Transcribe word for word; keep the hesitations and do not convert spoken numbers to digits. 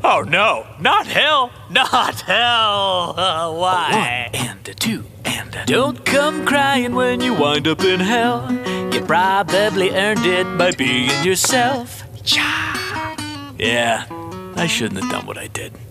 Oh no, not hell, not hell. Uh, why? A one and a two and a... Don't come crying when you wind up in hell. You probably earned it by being yourself. Yeah, I shouldn't have done what I did.